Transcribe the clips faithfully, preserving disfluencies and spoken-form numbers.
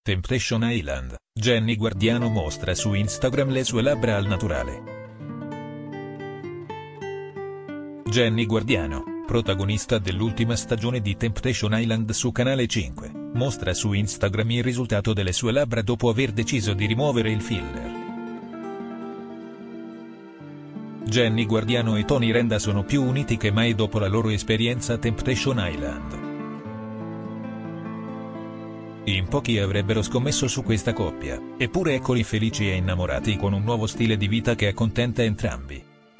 Temptation Island, Jenny Guardiano mostra su Instagram le sue labbra al naturale. Jenny Guardiano, protagonista dell'ultima stagione di Temptation Island su Canale cinque, mostra su Instagram il risultato delle sue labbra dopo aver deciso di rimuovere il filler. Jenny Guardiano e Tony Renda sono più uniti che mai dopo la loro esperienza a Temptation Island. In pochi avrebbero scommesso su questa coppia, eppure eccoli felici e innamorati con un nuovo stile di vita che accontenta entrambi.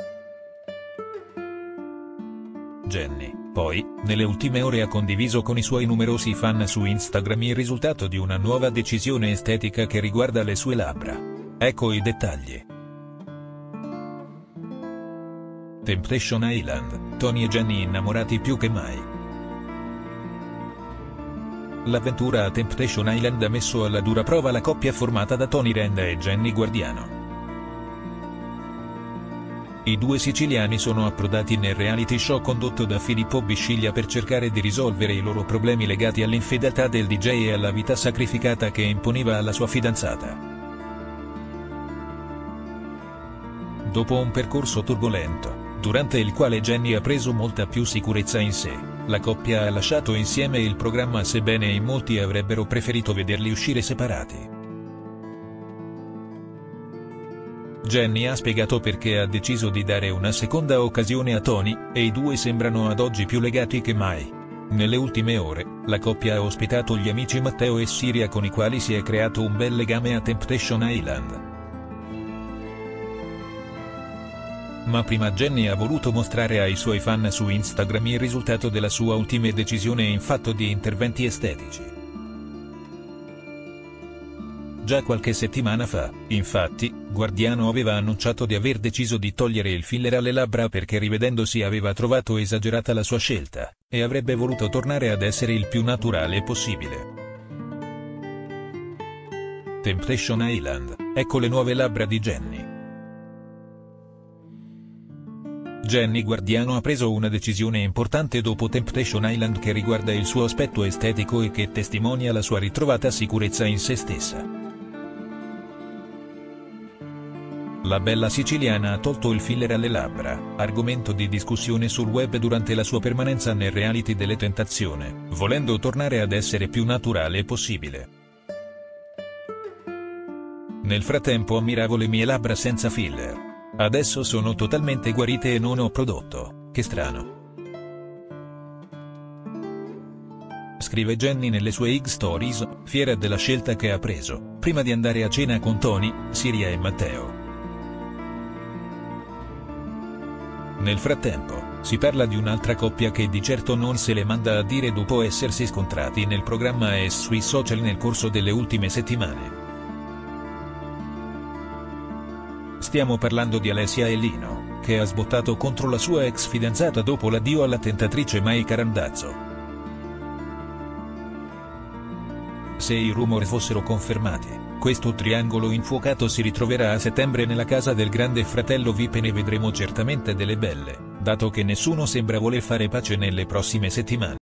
Jenny, poi, nelle ultime ore ha condiviso con i suoi numerosi fan su Instagram il risultato di una nuova decisione estetica che riguarda le sue labbra. Ecco i dettagli. Temptation Island, Tony e Jenny innamorati più che mai. L'avventura a Temptation Island ha messo alla dura prova la coppia formata da Tony Renda e Jenny Guardiano. I due siciliani sono approdati nel reality show condotto da Filippo Bisciglia per cercare di risolvere i loro problemi legati all'infedeltà del D J e alla vita sacrificata che imponeva alla sua fidanzata. Dopo un percorso turbolento, durante il quale Jenny ha preso molta più sicurezza in sé, la coppia ha lasciato insieme il programma sebbene in molti avrebbero preferito vederli uscire separati. Jenny ha spiegato perché ha deciso di dare una seconda occasione a Tony, e i due sembrano ad oggi più legati che mai. Nelle ultime ore, la coppia ha ospitato gli amici Matteo e Siria con i quali si è creato un bel legame a Temptation Island. Ma prima Jenny ha voluto mostrare ai suoi fan su Instagram il risultato della sua ultima decisione in fatto di interventi estetici. Già qualche settimana fa, infatti, Guardiano aveva annunciato di aver deciso di togliere il filler alle labbra perché rivedendosi aveva trovato esagerata la sua scelta, e avrebbe voluto tornare ad essere il più naturale possibile. Temptation Island, ecco le nuove labbra di Jenny. Jenny Guardiano ha preso una decisione importante dopo Temptation Island che riguarda il suo aspetto estetico e che testimonia la sua ritrovata sicurezza in se stessa. La bella siciliana ha tolto il filler alle labbra, argomento di discussione sul web durante la sua permanenza nel reality delle Tentazione, volendo tornare ad essere più naturale possibile. Nel frattempo ammiravo le mie labbra senza filler. Adesso sono totalmente guarite e non ho prodotto, che strano. Scrive Jenny nelle sue I G Stories, fiera della scelta che ha preso, prima di andare a cena con Tony, Siria e Matteo. Nel frattempo, si parla di un'altra coppia che di certo non se le manda a dire dopo essersi scontrati nel programma e sui social nel corso delle ultime settimane. Stiamo parlando di Alessia e Lino, che ha sbottato contro la sua ex fidanzata dopo l'addio alla tentatrice Maika Randazzo. Se i rumor fossero confermati, questo triangolo infuocato si ritroverà a settembre nella casa del grande fratello V I P e ne vedremo certamente delle belle, dato che nessuno sembra voler fare pace nelle prossime settimane.